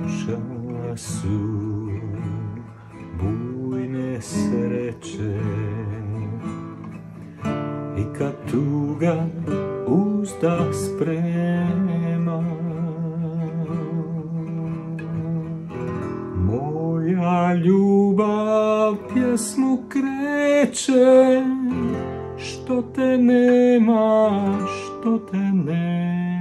duša su bujne sreće i kad tuga uzdah sprema, moja ljubav pjesmu kreće, što te nema, što te nema.